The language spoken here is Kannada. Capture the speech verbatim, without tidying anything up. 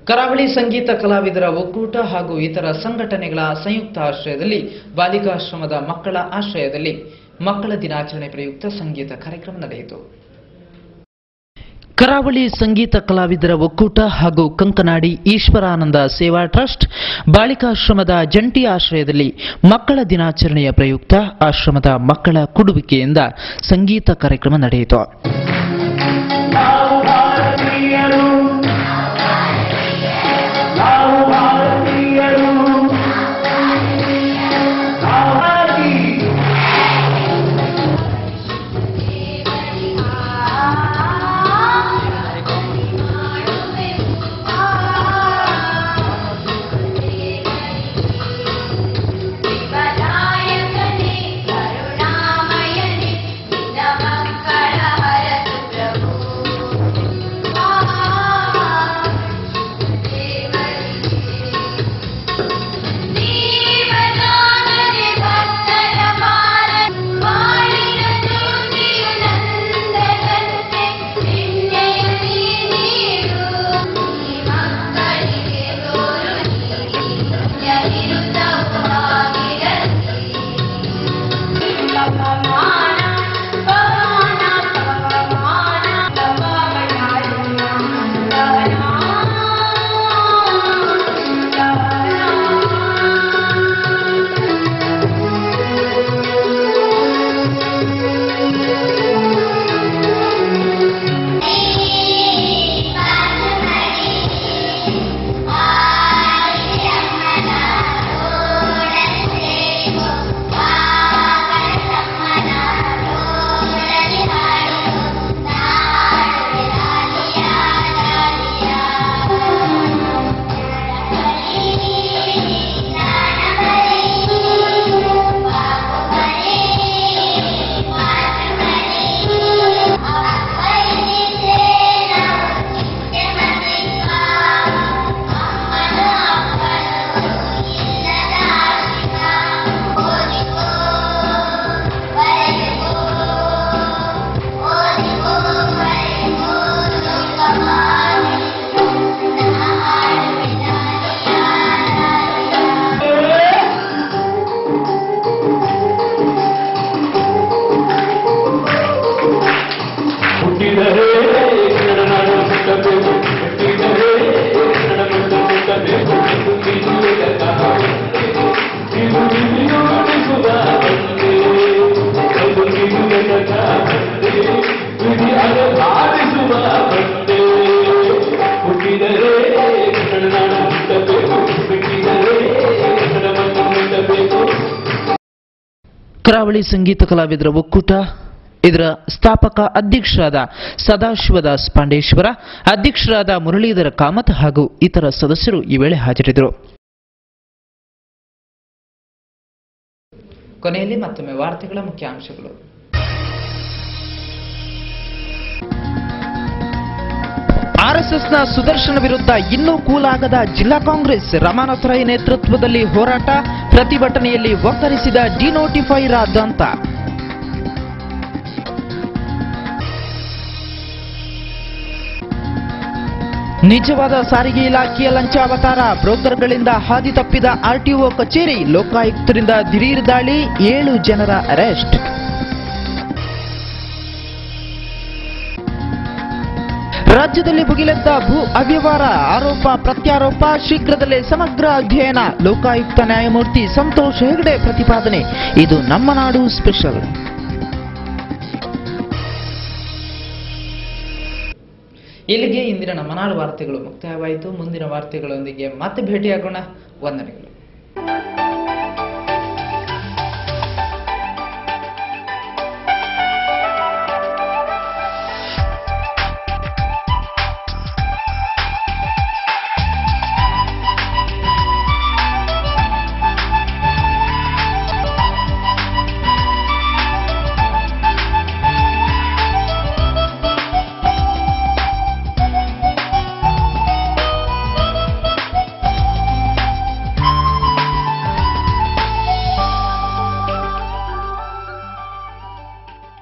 ಕರಾವಳಿ ಸಂಗೀತ ಕಲಾವಿದರ ಒಕ್ಕೂಟ ಹಾಗೂ ಇತರ ಸಂಘಟನೆಗಳ ಸಂಯುಕ್ತ ಆಶ್ರಯದಲ್ಲಿ ಬಾಲಿಕಾಶ್ರಮದ ಮಕ್ಕಳ ಆಶ್ರಯದಲ್ಲಿ ಮಕ್ಕಳ ದಿನಾಚರಣೆ ಪ್ರಯುಕ್ತ ಸಂಗೀತ ಕಾರ್ಯಕ್ರಮ ನಡೆಯಿತು. ಕರಾವಳಿ ಸಂಗೀತ ಕಲಾವಿದರ ಒಕ್ಕೂಟ ಹಾಗೂ ಕಂಕನಾಡಿ ಈಶ್ವರಾನಂದ ಸೇವಾ ಟ್ರಸ್ಟ್ ಬಾಲಿಕಾಶ್ರಮದ ಜಂಟಿ ಆಶ್ರಯದಲ್ಲಿ ಮಕ್ಕಳ ದಿನಾಚರಣೆಯ ಪ್ರಯುಕ್ತ ಆಶ್ರಮದ ಮಕ್ಕಳ ಕೊಡುವಿಕೆಯಿಂದ ಸಂಗೀತ ಕಾರ್ಯಕ್ರಮ ನಡೆಯಿತು. ಕರಾವಳಿ ಸಂಗೀತ ಕಲಾವಿದರ ಒಕ್ಕೂಟ ಇದರ ಸ್ಥಾಪಕ ಅಧ್ಯಕ್ಷರಾದ ಸದಾಶಿವದಾಸ್ ಪಾಂಡೇಶ್ವರ, ಅಧ್ಯಕ್ಷರಾದ ಮುರಳೀಧರ ಕಾಮತ್ ಹಾಗೂ ಇತರ ಸದಸ್ಯರು ಈ ವೇಳೆ ಹಾಜರಿದ್ದರು. ಕೊನೆಯಲ್ಲಿ ಮತ್ತೊಮ್ಮೆ ವಾರ್ತೆಗಳ ಮುಖ್ಯಾಂಶಗಳು. ಆರ್ಎಸ್ಎಸ್ನ ಸುದರ್ಶನ ವಿರುದ್ಧ ಇನ್ನೂ ಕೂಲಾಗದ ಜಿಲ್ಲಾ ಕಾಂಗ್ರೆಸ್, ರಮಾನಾಥ ರೈ ನೇತೃತ್ವದಲ್ಲಿ ಹೋರಾಟ, ಪ್ರತಿಭಟನೆಯಲ್ಲಿ ಒಕ್ಕರಿಸಿದ ಡಿನೋಟಿಫೈ ರಾದ್ಧಾಂತ. ನಿಜವಾದ ಸಾರಿಗೆ ಇಲಾಖೆಯ ಲಂಚಾವತಾರ, ಬ್ರೋಕರ್ಗಳಿಂದ ಹಾದಿ ತಪ್ಪಿದ ಆರ್ಟಿಒ ಕಚೇರಿ, ಲೋಕಾಯುಕ್ತರಿಂದ ದಿಢೀರ್ ದಾಳಿ, ಏಳು ಜನರ ಅರೆಸ್ಟ್. ರಾಜ್ಯದಲ್ಲಿ ಭುಗಿಲೆದ್ದ ಭೂ ಅವ್ಯವಹಾರ, ಆರೋಪ ಪ್ರತ್ಯಾರೋಪ, ಶೀಘ್ರದಲ್ಲೇ ಸಮಗ್ರ ಅಧ್ಯಯನ, ಲೋಕಾಯುಕ್ತ ನ್ಯಾಯಮೂರ್ತಿ ಸಂತೋಷ್ ಹೆಗ್ಡೆ ಪ್ರತಿಪಾದನೆ. ಇದು ನಮ್ಮ ನಾಡು ಸ್ಪೆಷಲ್. ಇಲ್ಲಿಗೆ ಇಂದಿನ ನಮ್ಮ ನಾಡು ವಾರ್ತೆಗಳು ಮುಕ್ತಾಯವಾಯಿತು. ಮುಂದಿನ ವಾರ್ತೆಗಳೊಂದಿಗೆ ಮತ್ತೆ ಭೇಟಿಯಾಗೋಣ. ವಂದನೆಗಳು.